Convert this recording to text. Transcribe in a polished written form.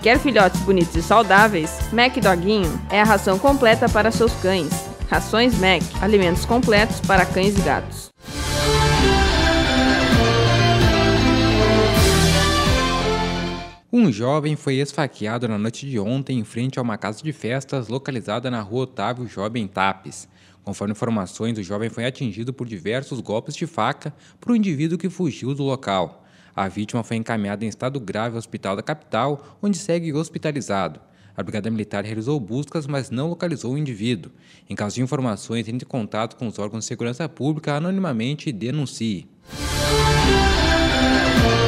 Quer filhotes bonitos e saudáveis? Mac Doguinho é a ração completa para seus cães. Rações Mac, alimentos completos para cães e gatos. Um jovem foi esfaqueado na noite de ontem em frente a uma casa de festas localizada na rua Otávio Job, em Tapes. Conforme informações, o jovem foi atingido por diversos golpes de faca por um indivíduo que fugiu do local. A vítima foi encaminhada em estado grave ao hospital da capital, onde segue hospitalizado. A Brigada Militar realizou buscas, mas não localizou o indivíduo. Em caso de informações, entre em contato com os órgãos de segurança pública anonimamente e denuncie.